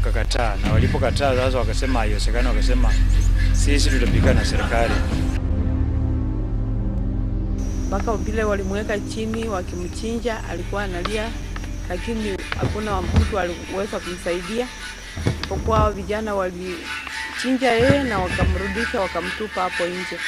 wakakataa, na walipokataa sasa wakasema haiwezekani, wakasema sisi tutapigana na serikali. Mpaka vile walimweka chini wakimchinja, alikuwa analia, lakini hakuna mtu aliweza kumsaidia. Kwa hao vijana walichinja yeye na wakamrudisha, wakamtupa hapo nje.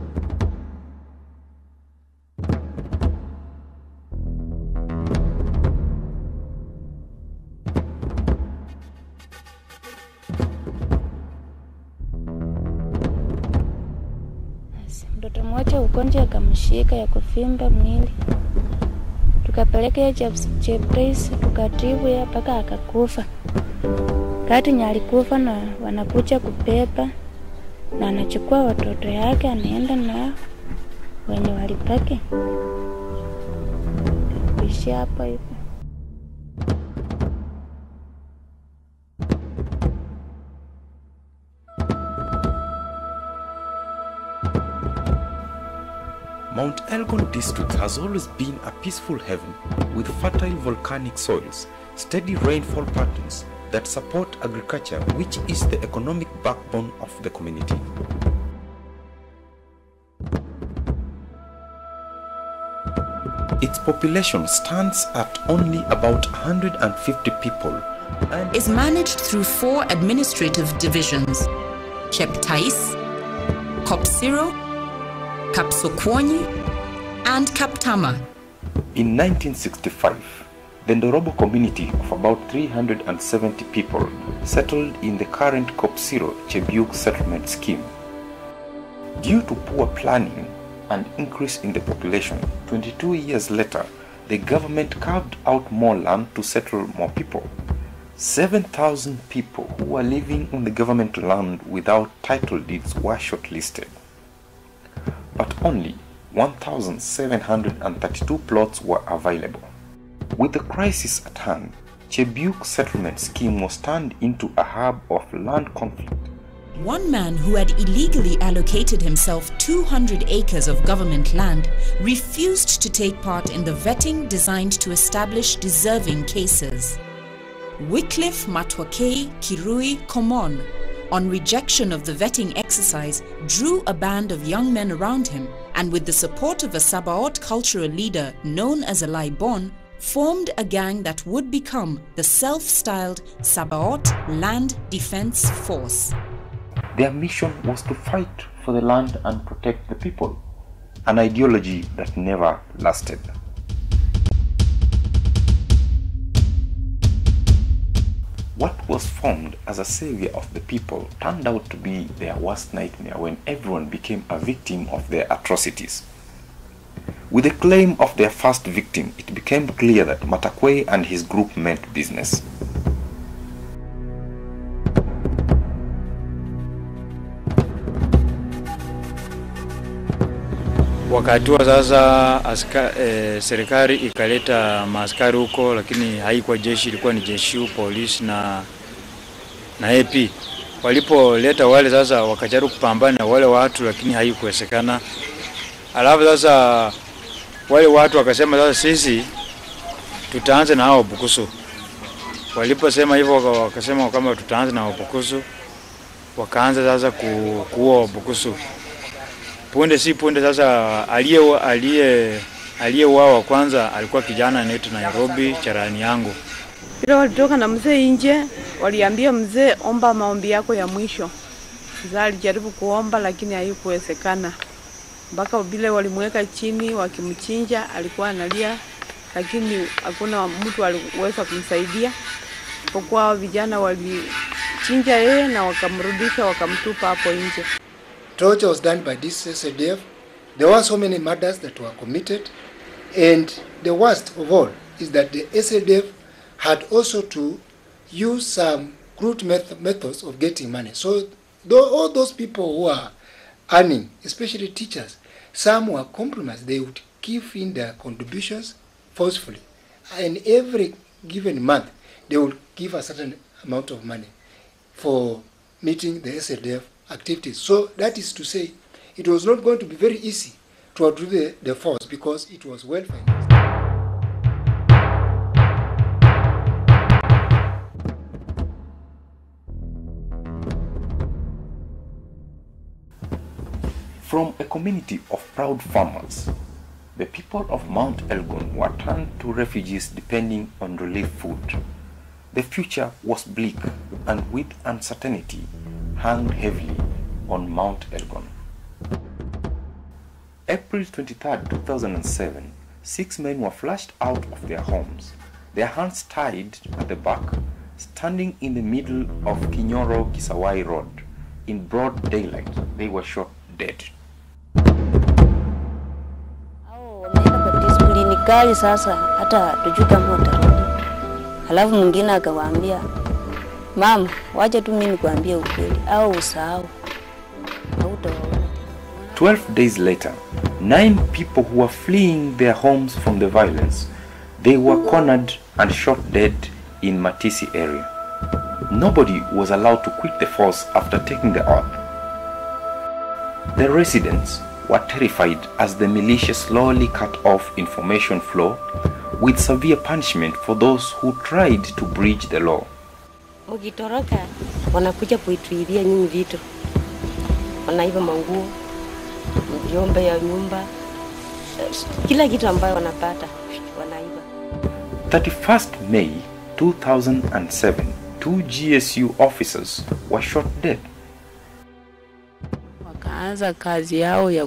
Mtoto mmoja ugonjwa akamshika ya kuvimba mwili. Tukapeleka Cheptais tukatibu ya mpaka akakufa. Kati nya alikufa na wanakuja kubeba na anachukua watoto yake anaenda na wenye walipaki. Kuishi hapa hivi. Mount Elgon district has always been a peaceful haven with fertile volcanic soils, steady rainfall patterns that support agriculture, which is the economic backbone of the community. Its population stands at only about 150 people and is managed through 4 administrative divisions: Cheptais, Kopsiro, Kapsokwonyi, and Kaptama. In 1965, the Ndorobo community of about 370 people settled in the current Kopsiro Chebiuk settlement scheme. Due to poor planning and increase in the population, 22 years later, the government carved out more land to settle more people. 7,000 people who were living on the government land without title deeds were shortlisted. But only 1,732 plots were available. With the crisis at hand, Chebiuk settlement scheme was turned into a hub of land conflict. One man who had illegally allocated himself 200 acres of government land refused to take part in the vetting designed to establish deserving cases. Wycliffe Matwakei Kirui Komon, on rejection of the vetting exercise, drew a band of young men around him and, with the support of a Sabaot cultural leader known as a Laibon, formed a gang that would become the self-styled Sabaot Land Defense Force. Their mission was to fight for the land and protect the people, an ideology that never lasted. What was formed as a savior of the people turned out to be their worst nightmare when everyone became a victim of their atrocities. With the claim of their first victim, it became clear that Matakwe and his group meant business. Wakati wa sasa serikali ikaleta maaskari huko, lakini haikuwa jeshi, ilikuwa ni jeshi, polisi na AP. Walipoleta wale sasa wakajaribu kupambana na wale watu, lakini haikuwezekana. Alafu sasa wale watu wakasema sasa sisi tutaanza na hao Bukusu. Waliposema hivyo wakasema kama tutaanza na Bukusu, wakaanza sasa kuua Bukusu. Punde si punde sasa aliyeuawa kwanza alikuwa kijana anaitwa Nairobi, charani yangu. Bila walitoka na mzee nje, waliambia mzee omba maombi yako ya mwisho. Mzee alijaribu kuomba lakini haikuwezekana. Mpaka vile walimweka chini wakimchinja, alikuwa analia, lakini hakuna mtu aliweza kumsaidia. Kwa hao vijana walichinja yeye na wakamrudisha, wakamtupa hapo nje. Torture was done by this SDF. There were so many murders that were committed, and the worst of all is that the SDF had also to use some crude methods of getting money. So all those people who are earning, especially teachers, some were compromised. They would give in their contributions forcefully, and every given month they would give a certain amount of money for meeting the SDF activities. So that is to say, it was not going to be very easy to outdo the force because it was well financed. From a community of proud farmers, the people of Mount Elgon were turned to refugees depending on relief food. The future was bleak, and with uncertainty hung heavily on Mount Elgon. April 23, 2007, 6 men were flushed out of their homes, their hands tied at the back, standing in the middle of Kinyoro-Kisawai Road. In broad daylight, they were shot dead. Kali sasa hata tujui kama utarudi. Halafu mwingine akawaambia, "Mama, wacha tu mimi nikwambie ukweli au usahau." Hautaona. 12 days later, 9 people who were fleeing their homes from the violence, they were cornered and shot dead in Matisi area. Nobody was allowed to quit the force after taking the oath. The residents were terrified as the militia slowly cut off information flow, with severe punishment for those who tried to breach the law. Mukitoroka wanakuja kuituibia nyinyi vitu. Wanaiba manguo, vyombo ya nyumba, kila kitu ambayo wanapata wanaiba. 31st May 2007, 2 GSU officers were shot dead. Wakaanza kazi yao ya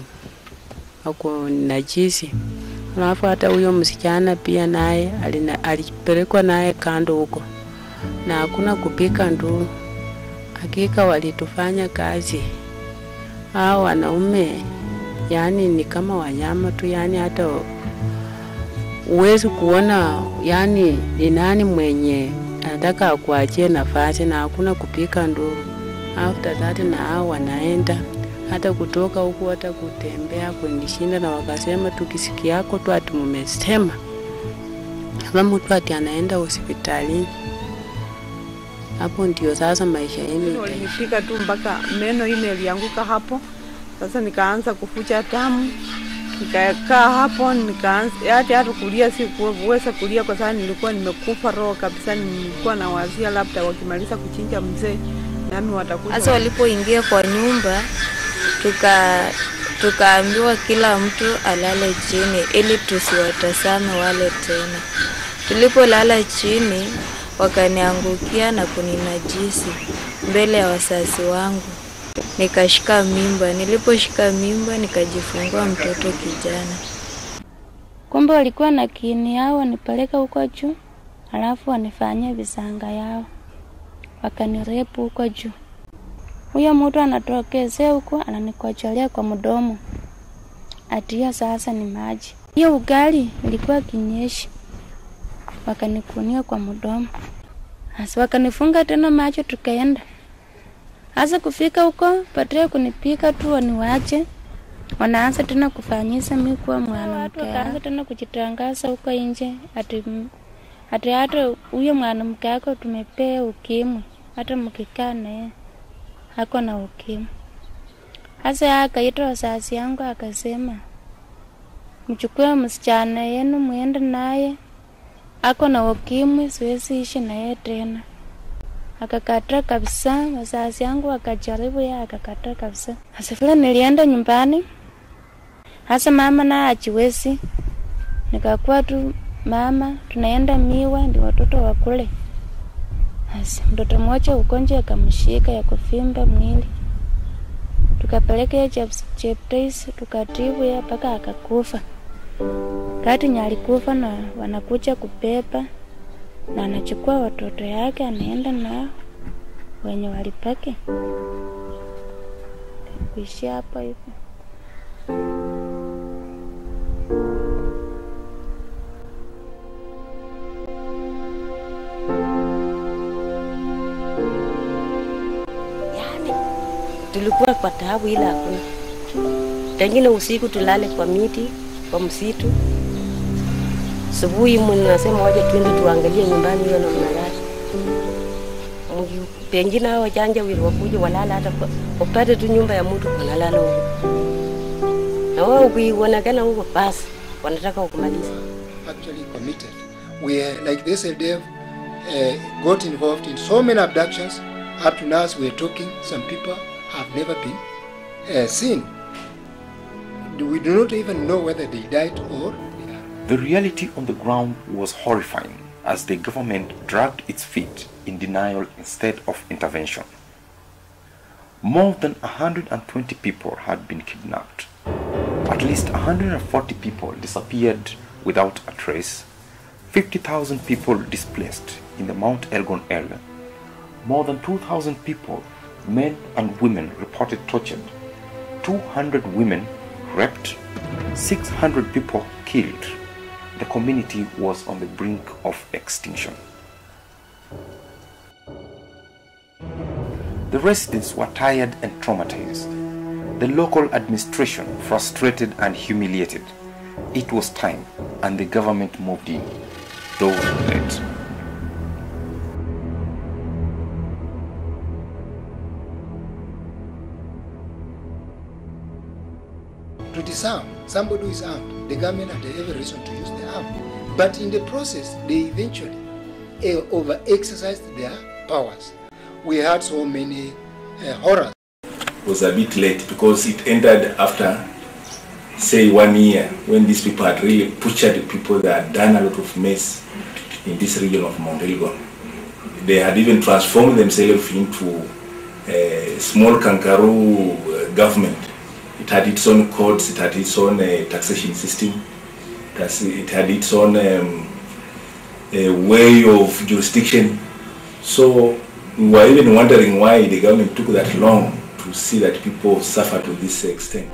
kunajisi. Alafu hata huyo msichana pia naye alipelekwa naye kando huko. Na hakuna kupika nduru. Hakika walitufanya kazi. Hao wanaume yani ni kama wanyama tu, yani hata uwezi kuona yani ni nani mwenye anataka akuachie nafasi, na hakuna kupika nduru. After that na hao wanaenda hata kutoka huku hata kutembea kunishinda, na wakasema tukisikia yako tu ati mmesema kama mtu ati anaenda hospitali. Hapo ndio sasa maisha yenu walinifika tu mpaka meno ine ilianguka hapo. Sasa nikaanza kufucha damu, nikakaa hapo, nikaanza hata kulia, si kuweza kulia kwa sababu nilikuwa nimekufa roho kabisa. Nilikuwa na wazia labda wakimaliza kuchinja mzee nami watakuja. Sasa walipoingia kwa nyumba tukaambiwa kila mtu alale chini ili tusiwatazame wale tena. Tulipolala chini wakaniangukia na kuninajisi mbele ya wazazi wangu. Nikashika mimba. Niliposhika mimba nikajifungua mtoto kijana. Kumbe walikuwa na kiini yao wanipeleka huko juu, alafu wanifanyia visanga yao. Wakanirepu huko juu. Huyo mtu anatokezea huko ananikojolea kwa mdomo. Atia sasa ni maji. Hiyo ugali ilikuwa kinyeshi. Wakanikunia kwa mdomo. Hasa wakanifunga tena macho tukaenda. Hasa kufika huko patria kunipika tu waniwache. Wanaanza tena kufanyisa mimi kuwa mwanamke. Wakaanza tena kujitangaza huko nje hata huyo mwanamke wako tumepea ukimwi, hata mkikaa naye hako na ukimwi. Hasa akaita wazazi yangu akasema, mchukue msichana yenu muende naye, hako na ukimwi, siwezi ishi naye tena. Akakataa kabisa. Wazazi yangu wakajaribu, yeye akakataa kabisa. Hasa vile nilienda nyumbani, hasa mama na achiwezi, nikakuwa tu mama tunaenda miwa ndio watoto wakule. Hasa mtoto mmoja ugonjwa akamshika ya kuvimba mwili. Tukapeleka ya Cheptais tukatibu ya mpaka akakufa. Kati nyalikufa na wanakuja kubeba na anachukua watoto yake anaenda nao wenye walipake. Kuishi hapa hivi. Tulikuwa kwa taabu ila hakuna. Tengine usiku tulale kwa miti, kwa msitu. Asubuhi mnasema waje twende tuangalie nyumbani hiyo na mnalala. Pengine hao janja wili wakuja walala hata upate tu nyumba ya mtu wanalala huko. Na wao ukionekana huko basi wanataka kukumaliza. Actually committed. We like this SLDF got involved in so many abductions. Up to now, we are talking. Some people have never been seen. we do not even know whether they died or they are. The reality on the ground was horrifying as the government dragged its feet in denial instead of intervention. More than 120 people had been kidnapped. At least 140 people disappeared without a trace. 50,000 people displaced in the Mount Elgon area. More than 2,000 people, men and women, reported tortured. 200 women raped. 600 people killed. The community was on the brink of extinction. The residents were tired and traumatized. The local administration frustrated and humiliated. It was time, and the government moved in, though late. To disarm somebody who is armed, the government had every reason to use the arm. But in the process, they eventually over-exercised their powers. We had so many horrors. It was a bit late because it ended after, say, 1 year, when these people had really butchered the people that had done a lot of mess in this region of Mount Elgon. They had even transformed themselves into a small kangaroo government. It had its own courts, it had its own taxation system, it had its own way of jurisdiction. So we were even wondering why the government took that long to see that people suffer to this extent.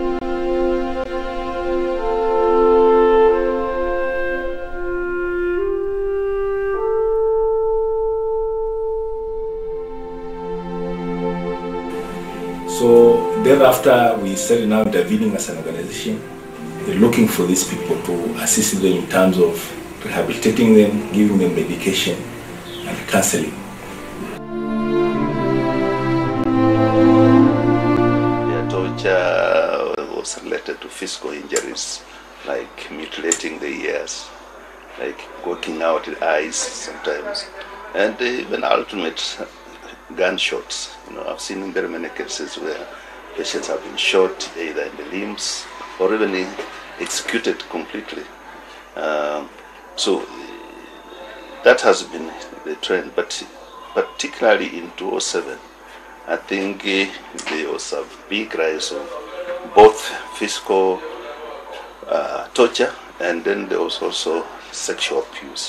So thereafter, we started now intervening as an organization, looking for these people to assist them in terms of rehabilitating them, giving them medication and counseling. Their torture was related to physical injuries, like mutilating the ears, like working out the eyes sometimes, and even ultimate gunshots. You know, I've seen very many cases where patients have been shot either in the limbs or even executed completely. So that has been the trend, but particularly in 2007, I think there was a big rise of both physical torture, and then there was also sexual abuse.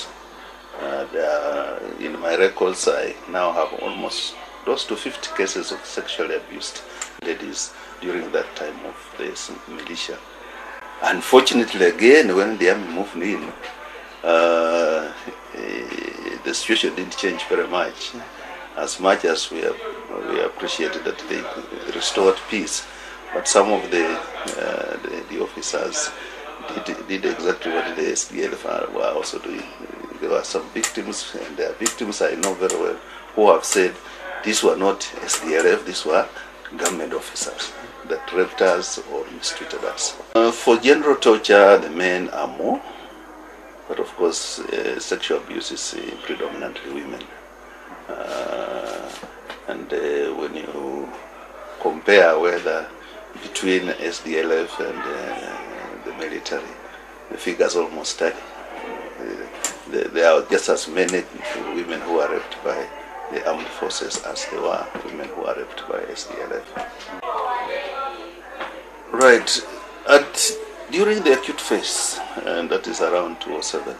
In my records, I now have almost close to 50 cases of sexually abused ladies during that time of this militia. Unfortunately, again, when the army moved in, the situation didn't change very much. As much as we appreciated that they restored peace, but some of the officers did exactly what the SDLF were also doing. There were some victims, and their victims I know very well, who have said these were not SDLF, these were government officers that raped us or mistreated us. For general torture, the men are more, but of course sexual abuse is predominantly women. And when you compare whether between SDLF and the military, the figures almost tally. There are just as many women who are raped by the armed forces as there were women who are raped by SDLF. Right. During the acute phase, and that is around 2007,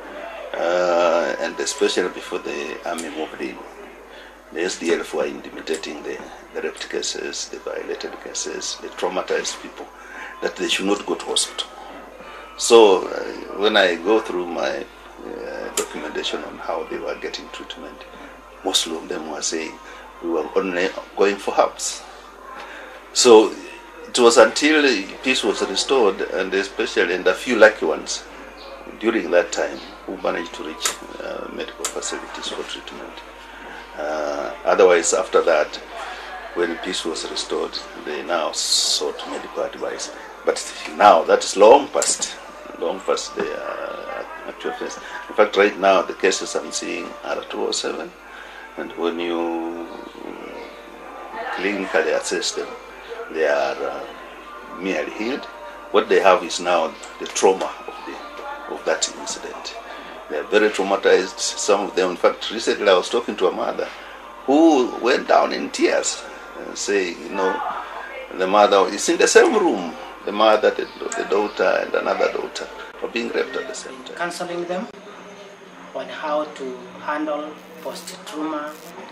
and especially before the army moved in, the SDLF were intimidating the raped cases, the violated cases, the traumatized people, that they should not go to hospital. So when I go through my documentation on how they were getting treatment, most of them were saying we were only going for herbs. So it was until peace was restored, and especially and a few lucky ones during that time who managed to reach medical facilities for treatment. Otherwise, after that, when peace was restored, they now sought medical advice. But now that is long past the actual phase. In fact, right now the cases I'm seeing are 207, and when you clinically assess them, they are merely healed, what they have is now the trauma of that incident. They are very traumatized. Some of them, in fact, recently I was talking to a mother who went down in tears and saying, the mother is in the same room. The mother, the daughter, and another daughter are being raped at the same time. Counseling them on how to handle post-trauma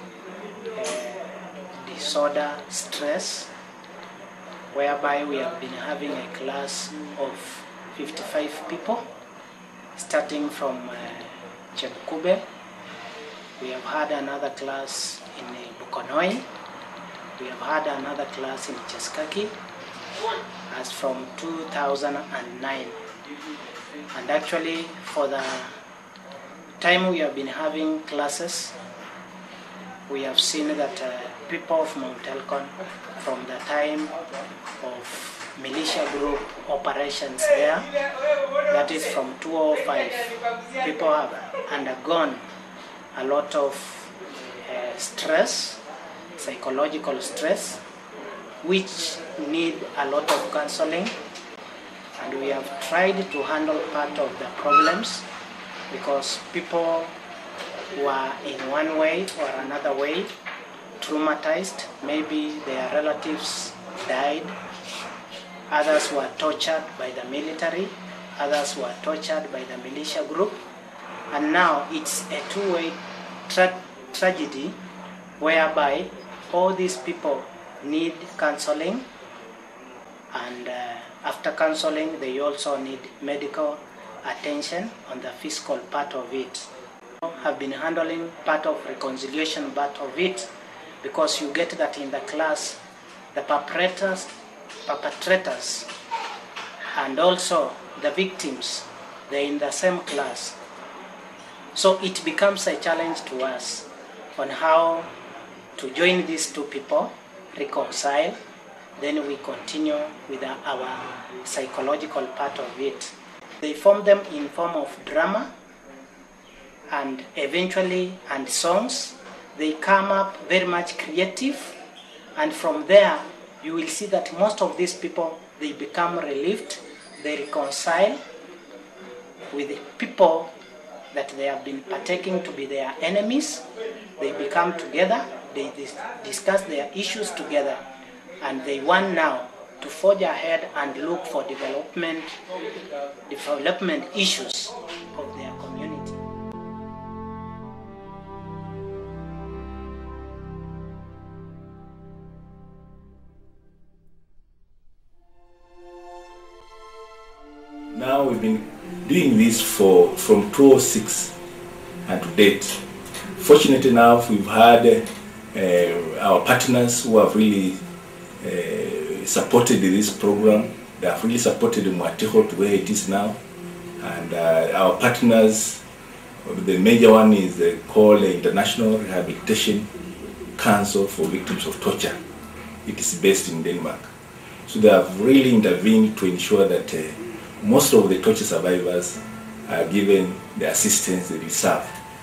disorder stress, whereby we have been having a class of 55 people, starting from Chebukube. We have had another class in Bukonoi. We have had another class in Cheskaki as from 2009. And actually, for the time we have been having classes, we have seen that people of Mount Elgon, from the time of militia group operations there, that is from 2005, people have undergone a lot of stress, psychological stress, which need a lot of counseling. And we have tried to handle part of the problems because people were in one way or another way traumatized. Maybe their relatives died, others were tortured by the military, others were tortured by the militia group, and now it's a two-way tragedy whereby all these people need counseling, and after counseling they also need medical attention on the physical part of it. Have been handling part of reconciliation part of it, because you get that in the class the perpetrators and also the victims, they're in the same class. So it becomes a challenge to us on how to join these two people, reconcile, then we continue with our psychological part of it. They form them in form of drama and eventually and songs. They come up very much creative, and from there you will see that most of these people, they become relieved, they reconcile with the people that they have been partaking to be their enemies. They become together, they discuss their issues together, and they want now to forge ahead and look for development issues of their community. Now we've been doing this from 2006 and to date. Fortunately enough, we've had our partners who have really supported this program. They have really supported Mwatiho to where it is now. And our partners, the major one is called the International Rehabilitation Council for Victims of Torture. It is based in Denmark. So they have really intervened to ensure that most of the torture survivors are given the assistance they deserve.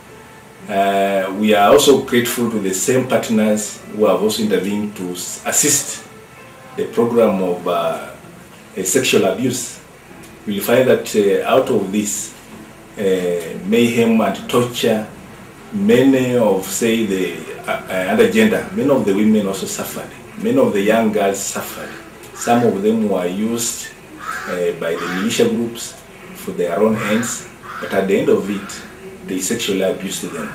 We are also grateful to the same partners who have also intervened to assist the program of sexual abuse. We'll find that out of this mayhem and torture, many of, say, the other gender, many of the women also suffered. Many of the young girls suffered. Some of them were used by the militia groups for their own ends, but at the end of it, they sexually abused them.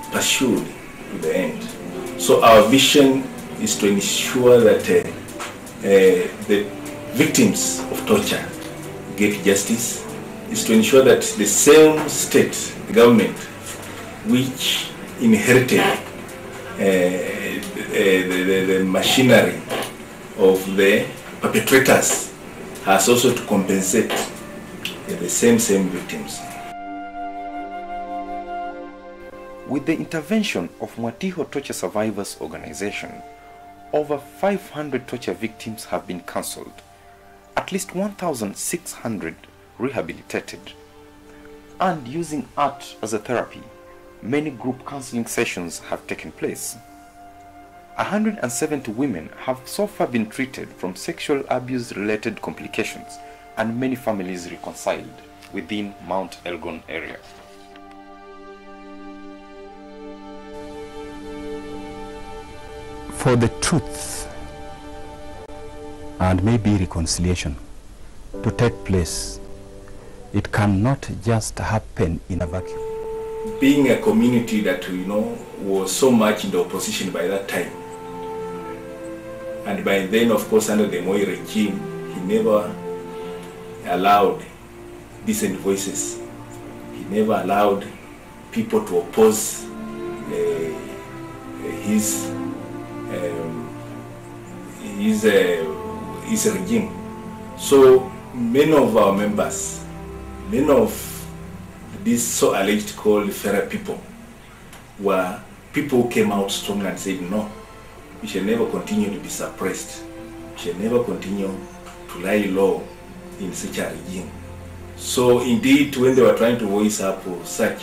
pursued to the end. So our vision is to ensure that the victims of torture get justice, is to ensure that the same state, the government, which inherited the machinery of the perpetrators, has also to compensate the same victims. With the intervention of Mwatiho Torture Survivors Organization, over 500 torture victims have been counseled, at least 1,600 rehabilitated, and using art as a therapy, many group counseling sessions have taken place. 170 women have so far been treated from sexual abuse-related complications, and many families reconciled within Mount Elgon area. For the truth and maybe reconciliation to take place, it cannot just happen in a vacuum. Being a community that was so much in the opposition by that time, and by then, of course, under the Moi regime, he never allowed decent voices. He never allowed people to oppose his regime. So many of our members, many of these so alleged called fairer people, were people who came out strong and said, no, we shall never continue to be suppressed. We shall never continue to lie low in such a regime. So indeed, when they were trying to voice up such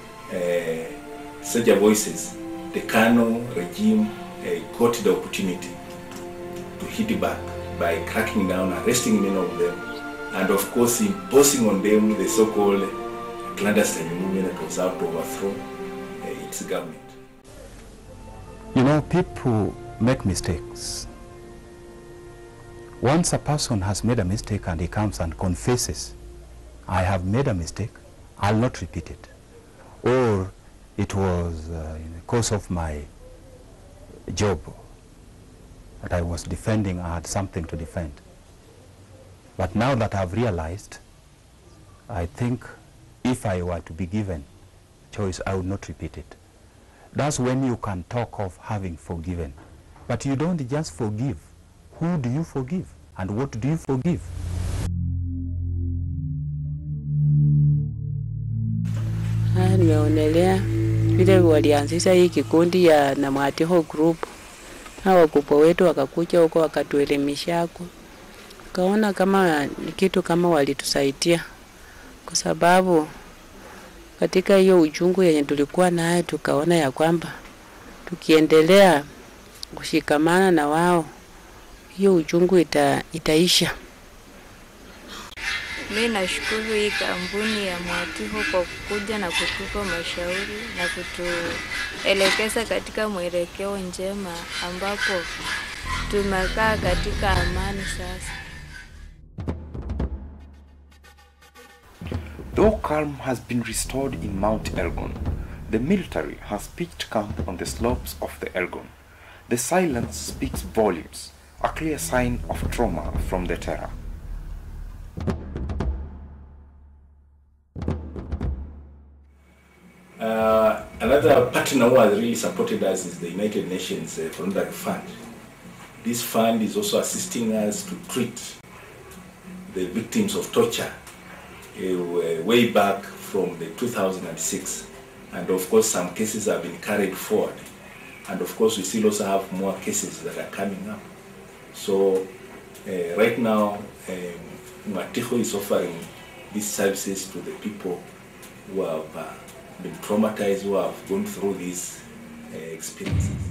voices, the Kano regime got the opportunity to hit back by cracking down, arresting many of them, and of course imposing on them the so-called clandestine movement that was out to overthrow its government. You know, people make mistakes. Once a person has made a mistake and he comes and confesses, I have made a mistake, I'll not repeat it. Or it was in the course of my job that I was defending, I had something to defend. But now that I've realized, I think if I were to be given choice, I would not repeat it. That's when you can talk of having forgiven. But you don't just forgive. Who do you forgive? And what do you forgive? Nimeonelea vile walianzisha hii kikundi ya na Mwatiho group. Na wakubwa wetu wakakuja huko wakatuelimisha huko. Kaona kama kitu kama walitusaidia. Kwa sababu katika hiyo uchungu yenye tulikuwa nayo tukaona ya kwamba tukiendelea kushikamana na wao hiyo uchungu itaisha. Mimi nashukuru hii kampuni ya Mwatiho kwa kuja na kutupa mashauri na kutuelekeza katika mwelekeo njema ambapo tumekaa katika amani sasa. Though calm has been restored in Mount Elgon, the military has pitched camp on the slopes of the Elgon. The silence speaks volumes, a clear sign of trauma from the terror. Another partner who has really supported us is the United Nations Voluntary Fund. This fund is also assisting us to treat the victims of torture way back from the 2006. And of course some cases have been carried forward. And of course we still also have more cases that are coming up. So right now Mwatiho is offering these services to the people who have been traumatized, who have gone through these experiences.